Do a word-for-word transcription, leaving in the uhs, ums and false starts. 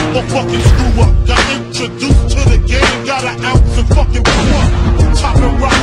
or fucking screw up. Got introduced to the game, got an ounce and fucking blew up. Chopping rock